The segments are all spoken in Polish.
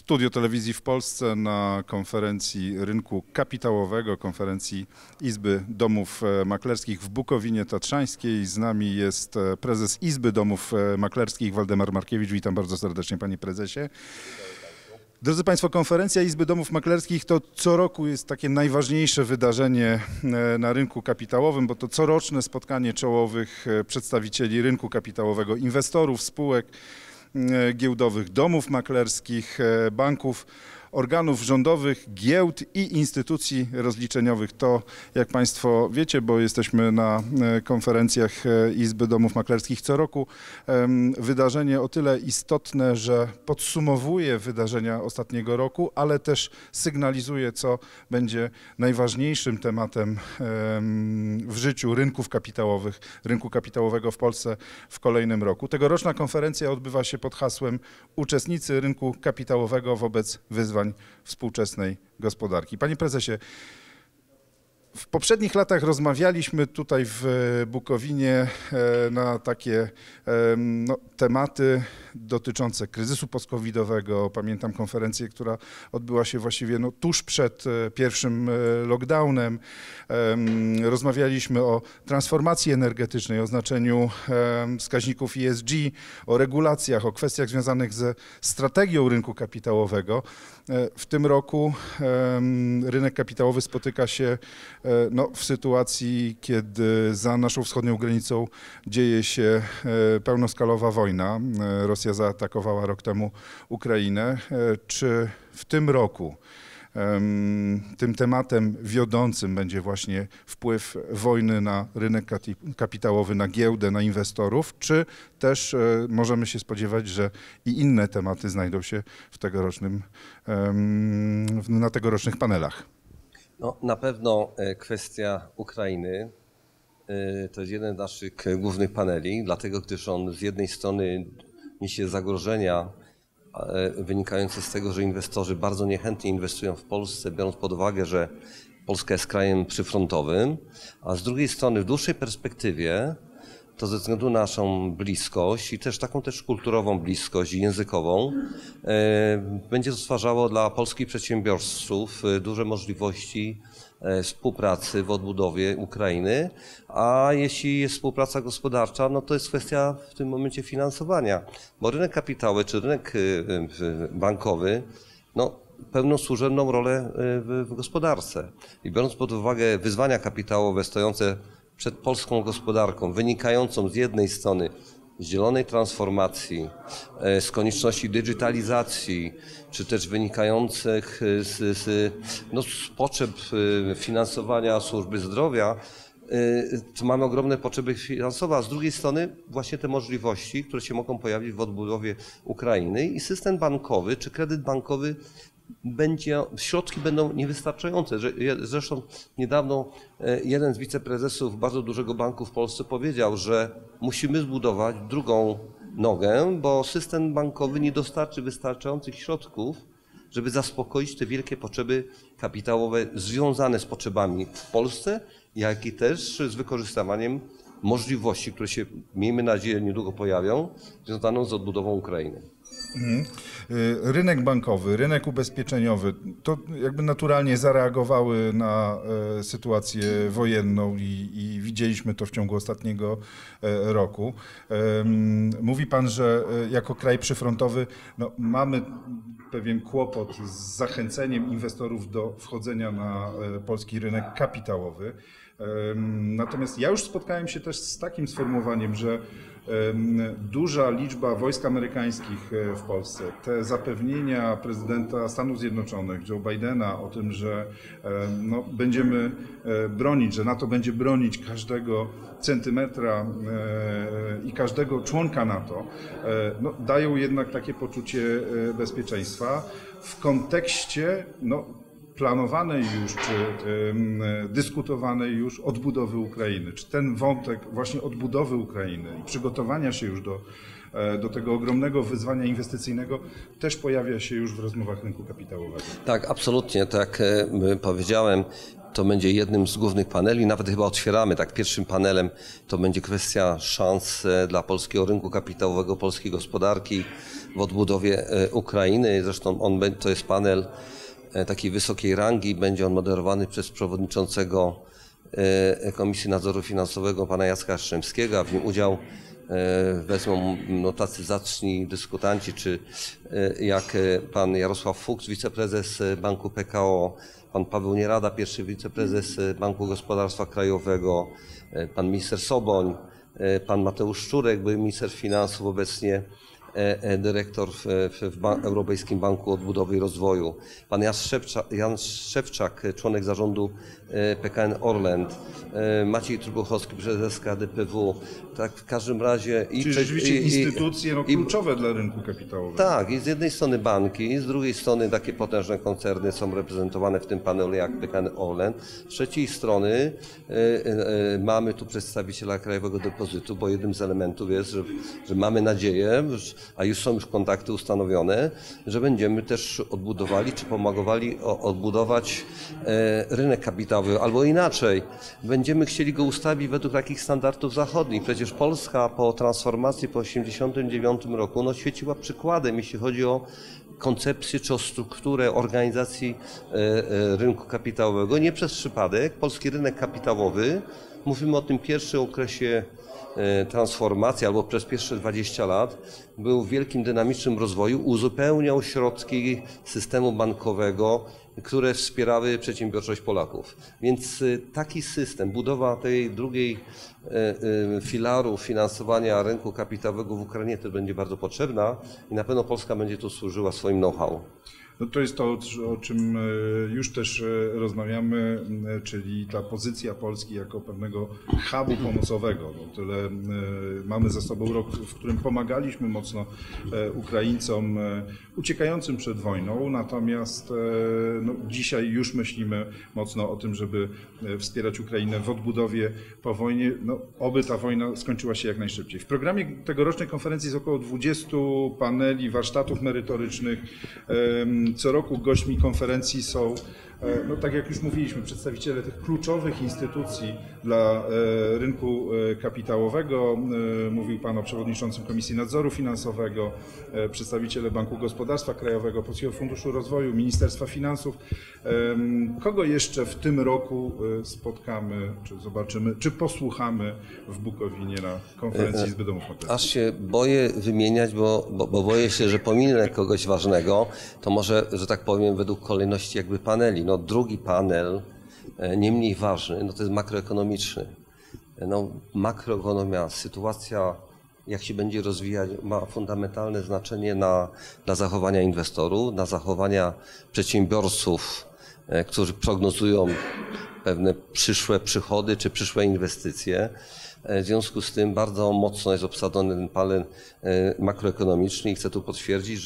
studio telewizji w Polsce na konferencji rynku kapitałowego, konferencji Izby Domów Maklerskich w Bukowinie Tatrzańskiej. Z nami jest prezes Izby Domów Maklerskich Waldemar Markiewicz. Witam bardzo serdecznie, panie prezesie. Drodzy Państwo, konferencja Izby Domów Maklerskich to co roku jest takie najważniejsze wydarzenie na rynku kapitałowym, bo to coroczne spotkanie czołowych przedstawicieli rynku kapitałowego, inwestorów, spółek giełdowych, domów maklerskich, banków, organów rządowych, giełd i instytucji rozliczeniowych. To, jak Państwo wiecie, bo jesteśmy na konferencjach Izby Domów Maklerskich co roku, wydarzenie o tyle istotne, że podsumowuje wydarzenia ostatniego roku, ale też sygnalizuje, co będzie najważniejszym tematem w życiu rynków kapitałowych, rynku kapitałowego w Polsce w kolejnym roku. Tegoroczna konferencja odbywa się pod hasłem Uczestnicy rynku kapitałowego wobec wyzwań współczesnej gospodarki. Panie prezesie, w poprzednich latach rozmawialiśmy tutaj w Bukowinie na takie tematy dotyczące kryzysu post-covidowego. Pamiętam konferencję, która odbyła się właściwie tuż przed pierwszym lockdownem. Rozmawialiśmy o transformacji energetycznej, o znaczeniu wskaźników ESG, o regulacjach, o kwestiach związanych ze strategią rynku kapitałowego. W tym roku rynek kapitałowy spotyka się w sytuacji, kiedy za naszą wschodnią granicą dzieje się pełnoskalowa wojna. Rosja zaatakowała rok temu Ukrainę. Czy w tym roku tym tematem wiodącym będzie właśnie wpływ wojny na rynek kapitałowy, na giełdę, na inwestorów, czy też możemy się spodziewać, że i inne tematy znajdą się w na tegorocznych panelach? Na pewno kwestia Ukrainy to jest jeden z naszych głównych paneli, dlatego gdyż on z jednej strony niesie zagrożenia wynikające z tego, że inwestorzy bardzo niechętnie inwestują w Polsce, biorąc pod uwagę, że Polska jest krajem przyfrontowym, a z drugiej strony w dłuższej perspektywie to ze względu na naszą bliskość i też taką kulturową bliskość i językową będzie stwarzało dla polskich przedsiębiorców duże możliwości współpracy w odbudowie Ukrainy, a jeśli jest współpraca gospodarcza, to jest kwestia w tym momencie finansowania, bo rynek kapitałowy czy rynek bankowy pełnią służebną rolę w gospodarce i biorąc pod uwagę wyzwania kapitałowe stojące przed polską gospodarką, wynikającą z jednej strony z zielonej transformacji, z konieczności digitalizacji, czy też wynikających z potrzeb finansowania służby zdrowia, to mamy ogromne potrzeby finansowe, a z drugiej strony właśnie te możliwości, które się mogą pojawić w odbudowie Ukrainy i system bankowy czy kredyt bankowy środki będą niewystarczające. Zresztą niedawno jeden z wiceprezesów bardzo dużego banku w Polsce powiedział, że musimy zbudować drugą nogę, bo system bankowy nie dostarczy wystarczających środków, żeby zaspokoić te wielkie potrzeby kapitałowe związane z potrzebami w Polsce, jak i też z wykorzystywaniem możliwości, które się, miejmy nadzieję, niedługo pojawią, związaną z odbudową Ukrainy. Rynek bankowy, rynek ubezpieczeniowy, to jakby naturalnie zareagowały na sytuację wojenną i widzieliśmy to w ciągu ostatniego roku. Mówi pan, że jako kraj przyfrontowy mamy pewien kłopot z zachęceniem inwestorów do wchodzenia na polski rynek kapitałowy. Natomiast ja już spotkałem się też z takim sformułowaniem, że duża liczba wojsk amerykańskich w Polsce, te zapewnienia prezydenta Stanów Zjednoczonych, Joe Bidena o tym, że będziemy bronić, że NATO będzie bronić każdego centymetra i każdego członka NATO, dają jednak takie poczucie bezpieczeństwa w kontekście planowanej już, czy dyskutowanej już odbudowy Ukrainy. Czy ten wątek właśnie odbudowy Ukrainy i przygotowania się już do tego ogromnego wyzwania inwestycyjnego też pojawia się już w rozmowach rynku kapitałowego? Tak, absolutnie. Tak jak powiedziałem, to będzie jednym z głównych paneli, nawet chyba otwieramy, tak, pierwszym panelem to będzie kwestia szans dla polskiego rynku kapitałowego, polskiej gospodarki w odbudowie Ukrainy. Zresztą to jest panel takiej wysokiej rangi, będzie on moderowany przez przewodniczącego Komisji Nadzoru Finansowego pana Jacka Jastrzębskiego, a w nim udział wezmą tacy zacni dyskutanci, czy jak pan Jarosław Fuchs, wiceprezes Banku PKO, pan Paweł Nierada, pierwszy wiceprezes Banku Gospodarstwa Krajowego, pan minister Soboń, pan Mateusz Szczurek, były minister finansów, obecnie dyrektor w Europejskim Banku Odbudowy i Rozwoju, pan Jan Szewczak, członek zarządu PKN Orlen, Maciej Trubuchowski, prezes KDPW. Tak, w każdym razie... Czyli rzeczywiście instytucje kluczowe dla rynku kapitałowego. Tak, i z jednej strony banki, z drugiej strony takie potężne koncerny są reprezentowane w tym panelu jak PKN Orlen. Z trzeciej strony mamy tu przedstawiciela Krajowego Depozytu, bo jednym z elementów jest, że mamy nadzieję, a już są kontakty ustanowione, że będziemy też odbudowali czy pomagali odbudować rynek kapitałowy, albo inaczej, będziemy chcieli go ustawić według takich standardów zachodnich. Przecież Polska po transformacji po 1989 roku świeciła przykładem, jeśli chodzi o koncepcję czy o strukturę organizacji rynku kapitałowego. Nie przez przypadek polski rynek kapitałowy, mówimy o tym pierwszym okresie transformacji albo przez pierwsze 20 lat, był w wielkim dynamicznym rozwoju, uzupełniał środki systemu bankowego, które wspierały przedsiębiorczość Polaków. Więc taki system, budowa tej drugiej filaru finansowania rynku kapitałowego w Ukrainie też będzie bardzo potrzebna i na pewno Polska będzie tu służyła swoim know-how. No to jest to, o czym już też rozmawiamy, czyli ta pozycja Polski jako pewnego hubu pomocowego. No tyle mamy za sobą rok, w którym pomagaliśmy mocno Ukraińcom uciekającym przed wojną, natomiast dzisiaj już myślimy mocno o tym, żeby wspierać Ukrainę w odbudowie po wojnie. Oby ta wojna skończyła się jak najszybciej. W programie tegorocznej konferencji jest około 20 paneli, warsztatów merytorycznych. Co roku gośćmi konferencji są, tak jak już mówiliśmy, przedstawiciele tych kluczowych instytucji dla rynku kapitałowego. Mówił Pan o przewodniczącym Komisji Nadzoru Finansowego, przedstawiciele Banku Gospodarstwa Krajowego, Polskiego Funduszu Rozwoju, Ministerstwa Finansów. Kogo jeszcze w tym roku spotkamy, czy zobaczymy, czy posłuchamy w Bukowinie na konferencji Izby Domów Maklerskich? Aż się boję wymieniać, bo boję się, że pominę kogoś ważnego, to może, że tak powiem, według kolejności jakby paneli. Drugi panel, nie mniej ważny, to jest makroekonomiczny. Makroekonomia, sytuacja, jak się będzie rozwijać, ma fundamentalne znaczenie dla zachowania inwestorów, dla zachowania przedsiębiorców, którzy prognozują pewne przyszłe przychody czy przyszłe inwestycje. W związku z tym bardzo mocno jest obsadzony ten panel makroekonomiczny i chcę tu potwierdzić,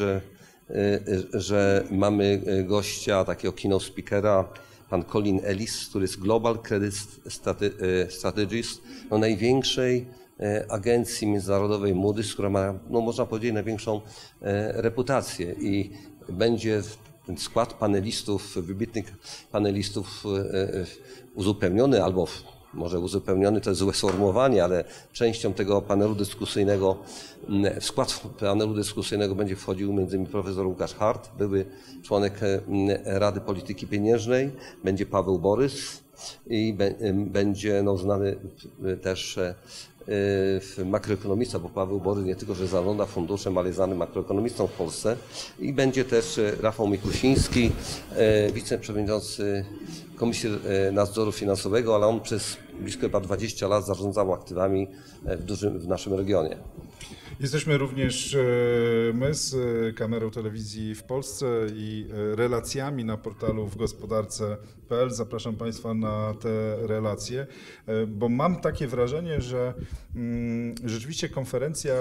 że mamy gościa, takiego keynote speakera, pan Colin Ellis, który jest Global Credit Strategist, największej agencji międzynarodowej Moody's, która ma, można powiedzieć, największą reputację i będzie ten skład panelistów, wybitnych panelistów uzupełniony albo może uzupełniony to jest złe sformułowanie, ale częścią tego panelu dyskusyjnego, w skład panelu dyskusyjnego będzie wchodził m.in. profesor Łukasz Hart, były członek Rady Polityki Pieniężnej, będzie Paweł Borys i będzie znany też makroekonomista, bo Paweł Borys nie tylko, że zarządza funduszem, ale jest znanym makroekonomistą w Polsce. I będzie też Rafał Mikusiński, wiceprzewodniczący Komisji Nadzoru Finansowego, ale on przez blisko chyba 20 lat zarządzał aktywami w naszym regionie. Jesteśmy również my z kamerą telewizji w Polsce i relacjami na portalu wgospodarce.pl. Zapraszam Państwa na te relacje, bo mam takie wrażenie, że rzeczywiście konferencja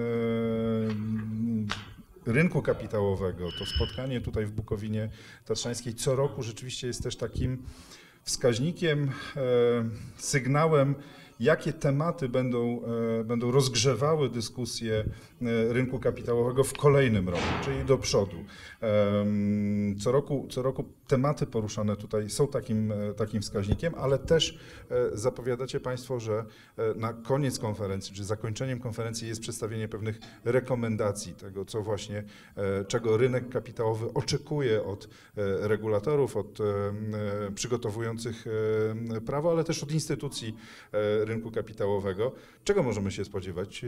rynku kapitałowego, to spotkanie tutaj w Bukowinie Tatrzańskiej co roku rzeczywiście jest też takim wskaźnikiem, sygnałem, jakie tematy będą rozgrzewały dyskusję rynku kapitałowego w kolejnym roku, czyli do przodu. Co roku tematy poruszane tutaj są takim wskaźnikiem, ale też zapowiadacie Państwo, że na koniec konferencji, czy zakończeniem konferencji jest przedstawienie pewnych rekomendacji tego, czego rynek kapitałowy oczekuje od regulatorów, od przygotowujących prawo, ale też od instytucji rynku kapitałowego. Czego możemy się spodziewać?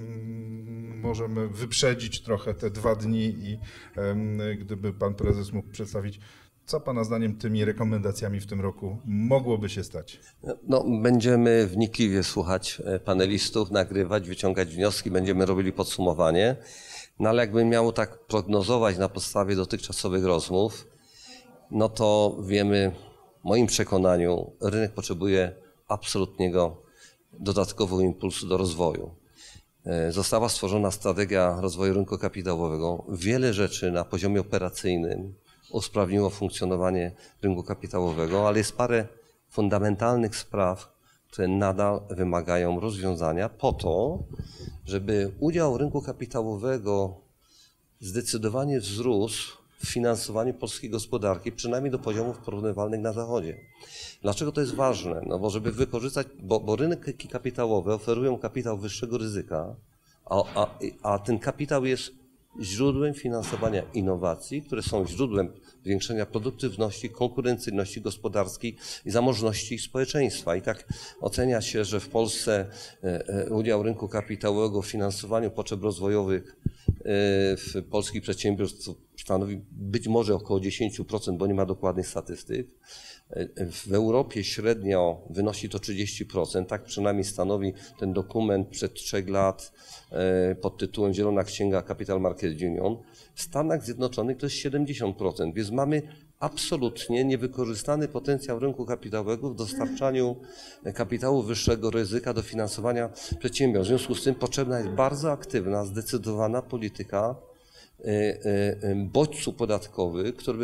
Możemy wyprzedzić trochę te 2 dni i gdyby pan prezes mógł przedstawić, co pana zdaniem tymi rekomendacjami w tym roku mogłoby się stać? No, będziemy wnikliwie słuchać panelistów, nagrywać, wyciągać wnioski, będziemy robili podsumowanie. No ale jakbym miał tak prognozować na podstawie dotychczasowych rozmów, no to wiemy, w moim przekonaniu, rynek potrzebuje absolutnego dodatkowego impulsu do rozwoju. Została stworzona strategia rozwoju rynku kapitałowego. Wiele rzeczy na poziomie operacyjnym usprawniło funkcjonowanie rynku kapitałowego, ale jest parę fundamentalnych spraw, które nadal wymagają rozwiązania po to, żeby udział rynku kapitałowego zdecydowanie wzrósł w finansowaniu polskiej gospodarki, przynajmniej do poziomów porównywalnych na Zachodzie. Dlaczego to jest ważne? No bo żeby wykorzystać, bo rynki kapitałowe oferują kapitał wyższego ryzyka, a ten kapitał jest źródłem finansowania innowacji, które są źródłem zwiększenia produktywności, konkurencyjności gospodarskiej i zamożności społeczeństwa. I tak ocenia się, że w Polsce udział rynku kapitałowego w finansowaniu potrzeb rozwojowych w polskich przedsiębiorstw stanowi być może około 10%, bo nie ma dokładnych statystyk. W Europie średnio wynosi to 30%, tak przynajmniej stanowi ten dokument sprzed 3 lat pod tytułem Zielona Księga Capital Market Union. W Stanach Zjednoczonych to jest 70%, więc mamy absolutnie niewykorzystany potencjał rynku kapitałowego w dostarczaniu kapitału wyższego ryzyka do finansowania przedsiębiorstw. W związku z tym potrzebna jest bardzo aktywna, zdecydowana polityka bodźców podatkowych, które by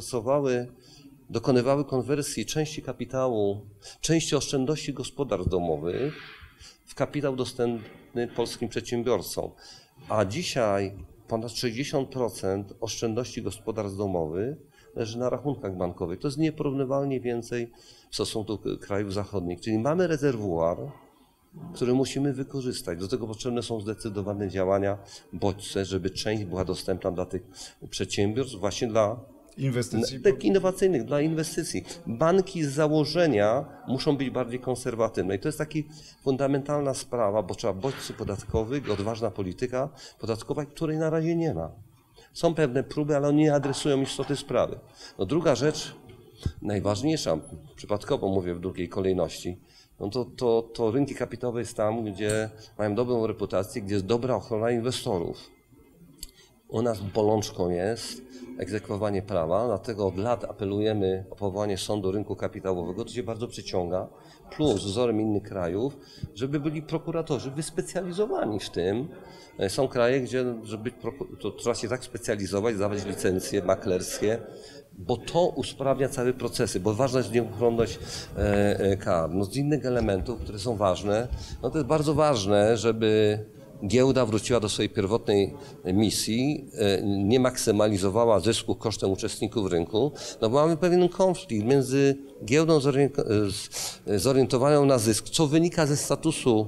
dokonywały konwersji części kapitału, części oszczędności gospodarstw domowych w kapitał dostępny polskim przedsiębiorcom. A dzisiaj ponad 60% oszczędności gospodarstw domowych leży na rachunkach bankowych. To jest nieporównywalnie więcej w stosunku do krajów zachodnich. Czyli mamy rezerwuar, który musimy wykorzystać. Do tego potrzebne są zdecydowane działania bodźce, żeby część była dostępna dla tych przedsiębiorstw, właśnie dla inwestycji? Innowacyjnych, dla inwestycji. Banki z założenia muszą być bardziej konserwatywne i to jest taka fundamentalna sprawa, bo trzeba bodźców podatkowych, odważna polityka podatkowa, której na razie nie ma. Są pewne próby, ale one nie adresują istoty sprawy. No druga rzecz, najważniejsza, przypadkowo mówię w drugiej kolejności, no to rynki kapitałowe jest tam, gdzie mają dobrą reputację, gdzie jest dobra ochrona inwestorów. U nas bolączką jest egzekwowanie prawa, dlatego od lat apelujemy o powołanie sądu rynku kapitałowego, to się bardzo przyciąga, plus wzorem innych krajów, żeby byli prokuratorzy wyspecjalizowani w tym. Są kraje, gdzie to trzeba się tak specjalizować, dawać licencje maklerskie, bo to usprawnia całe procesy, bo ważna jest nieuchronność kar. No z innych elementów, które są ważne, no to jest bardzo ważne, żeby giełda wróciła do swojej pierwotnej misji, nie maksymalizowała zysku kosztem uczestników rynku, no bo mamy pewien konflikt między giełdą zorientowaną na zysk, co wynika ze statusu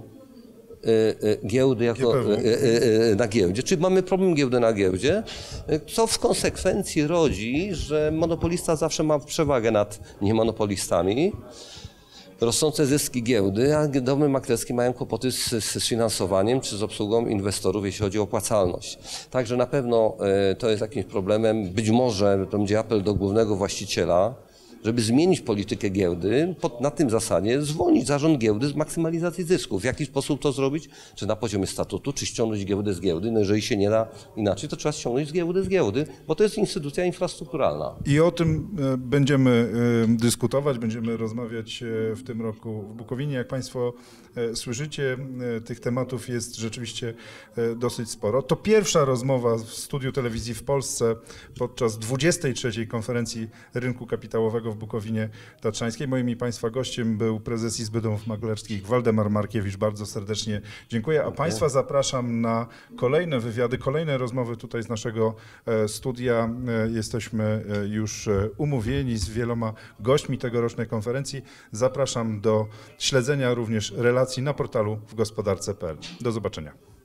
giełdy na giełdzie. Czyli mamy problem giełdy na giełdzie, co w konsekwencji rodzi, że monopolista zawsze ma przewagę nad niemonopolistami. Rosnące zyski giełdy, a domy maklerskie mają kłopoty z finansowaniem czy z obsługą inwestorów, jeśli chodzi o opłacalność. Także na pewno to jest jakimś problemem. Być może to będzie apel do głównego właściciela, żeby zmienić politykę giełdy, na tym zasadzie zwolnić zarząd giełdy z maksymalizacji zysków. W jaki sposób to zrobić? Czy na poziomie statutu, czy ściągnąć giełdę z giełdy? No jeżeli się nie da inaczej, to trzeba ściągnąć z giełdy, bo to jest instytucja infrastrukturalna. I o tym będziemy dyskutować, będziemy rozmawiać w tym roku w Bukowinie. Jak Państwo słyszycie, tych tematów jest rzeczywiście dosyć sporo. To pierwsza rozmowa w studiu telewizji w Polsce podczas 23. konferencji rynku kapitałowego w w Bukowinie Tatrzańskiej. Moim i Państwa gościem był prezes Izby Domów Maklerskich Waldemar Markiewicz. Bardzo serdecznie dziękuję. A Państwa zapraszam na kolejne wywiady, kolejne rozmowy tutaj z naszego studia. Jesteśmy już umówieni z wieloma gośćmi tegorocznej konferencji. Zapraszam do śledzenia również relacji na portalu wgospodarce.pl. Do zobaczenia.